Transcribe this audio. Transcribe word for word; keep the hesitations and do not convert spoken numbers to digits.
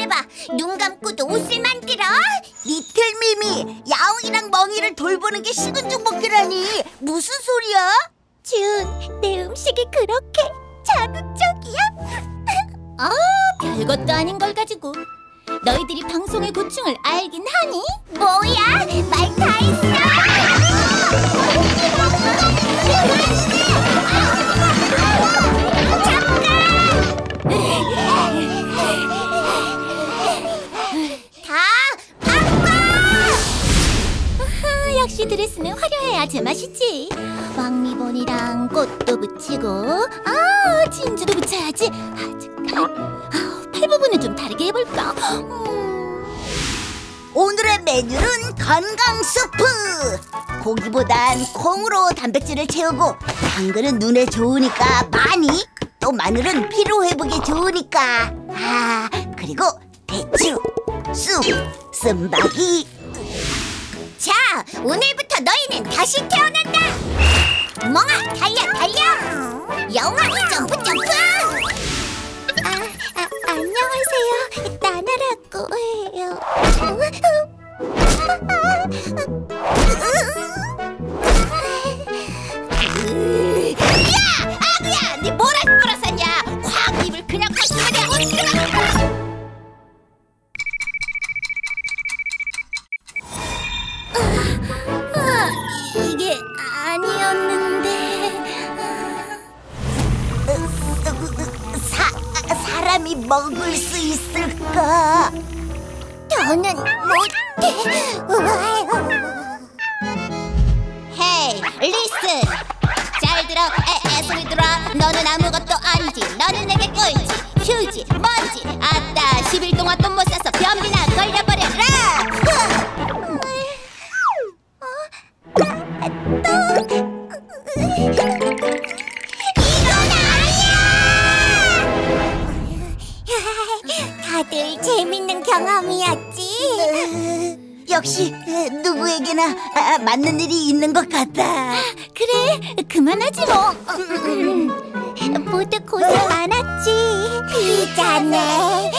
해봐. 눈 감고도 옷을 만들어? 리틀 미미, 야옹이랑 멍이를 돌보는 게 식은 죽 먹기라니. 무슨 소리야? 준, 내 음식이 그렇게 자극적이야? 아, 별것도 아닌 걸 가지고. 너희들이 방송의 고충을 알긴 하니? 뭐야? 말 다 했어? 역시 드레스는 화려해야 제맛이지. 왕리본이랑 꽃도 붙이고, 아, 진주도 붙여야지. 아주 아, 팔 부분은 좀 다르게 해볼까? 음... 오늘의 메뉴는 건강 수프. 고기보단 콩으로 단백질을 채우고, 당근은 눈에 좋으니까 많이, 또 마늘은 피로 회복에 좋으니까. 아, 그리고 대추, 쑥, 쓴바기. 자, 오늘부터 너희는 다시 태어난다. 멍아, 달려, 달려. 영아, 점프, 점프. 아, 아, 안녕하세요. 나나라고 해요. 야, 아구야, 네 뭐라 뭐라샀냐? 확 입을 그냥 꽂히면 어떡하냐? 이게 아니었는데. 사, 사람이 먹을 수 있을까? 더는 못해. 헤이, 리슨. 잘 들어, 에, 에, 소리 들어. 너는 아무것도 아니지. 너는 내게 꼴찌, 휴지, 먼지. 아따, 십 일 동안 돈 못 써서 변비나 걸려버려라. 다들 재밌는 경험이었지? 역시 누구에게나 아, 맞는 일이 있는 것 같다. 그래, 그만하지 뭐. 모두 고생 많았지. 비자네.